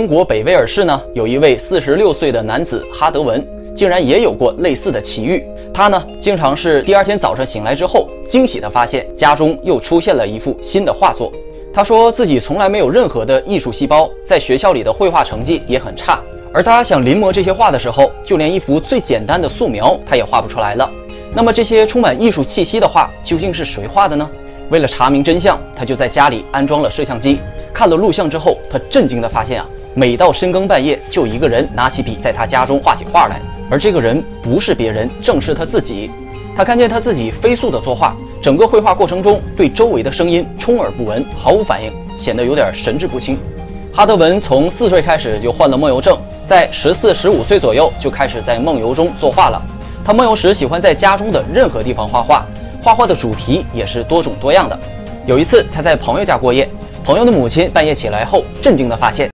英国北威尔士呢，有一位46岁的男子哈德文，竟然也有过类似的奇遇。他呢，经常是第二天早上醒来之后，惊喜地发现家中又出现了一幅新的画作。他说自己从来没有任何的艺术细胞，在学校里的绘画成绩也很差。而他想临摹这些画的时候，就连一幅最简单的素描他也画不出来了。那么这些充满艺术气息的画究竟是谁画的呢？为了查明真相，他就在家里安装了摄像机。看了录像之后，他震惊地发现每到深更半夜，就一个人拿起笔在他家中画起画来，而这个人不是别人，正是他自己。他看见他自己飞速地作画，整个绘画过程中对周围的声音充耳不闻，毫无反应，显得有点神志不清。哈德文从4岁开始就患了梦游症，在14、15岁左右就开始在梦游中作画了。他梦游时喜欢在家中的任何地方画画，画画的主题也是多种多样的。有一次他在朋友家过夜，朋友的母亲半夜起来后，震惊地发现